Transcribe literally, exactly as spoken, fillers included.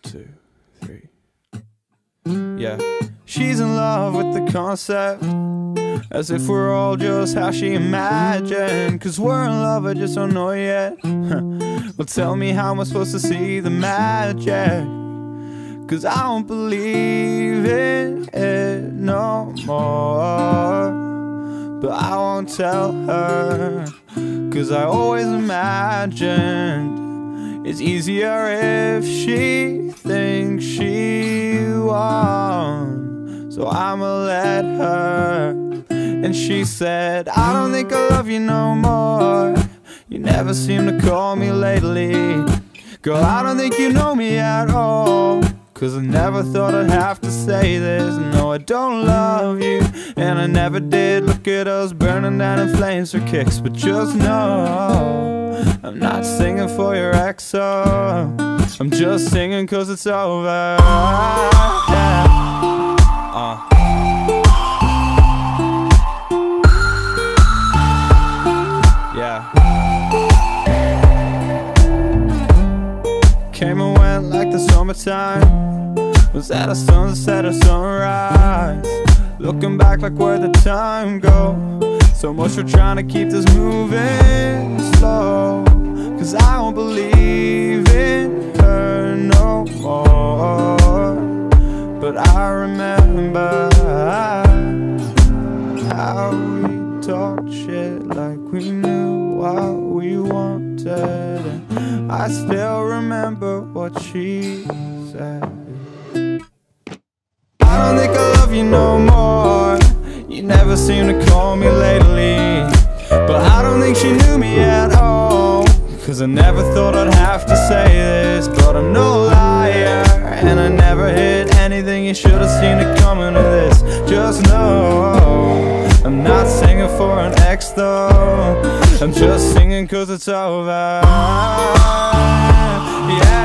two, three. Yeah. She's in love with the concept, as if we're all just how she imagined. Cause we're in love, I just don't know yet. Well, tell me, how am I supposed to see the magic? Cause I don't believe in it no more. But I won't tell her, cause I always imagined it's easier if she thinks she won. So I'ma let her. And she said, I don't think I love you no more. You never seem to call me lately. Girl, I don't think you know me at all. Cause I never thought I'd have to say this. No, I don't love you, and I never did. Look at us burning down in flames for kicks. But just know, I'm not singing for your ex, oh. I'm just singing cause it's over. Yeah. Uh. Yeah. Came and went like the summertime. Was at a sunset or sunrise. Looking back like where'd the time go? So much for trying to keep this moving slow. Cause I don't believe in her no more. But I remember how we talked shit like we knew what we wanted. And I still remember what she said. I don't think I love you no more. You never seem to call me lately. But I don't think she knew me at all. Cause I never thought I'd have to say this. But I'm no liar, and I never hid anything. You should have seen it coming to this. Just know, I'm not singing for an ex though. I'm just singing cause it's over. Yeah.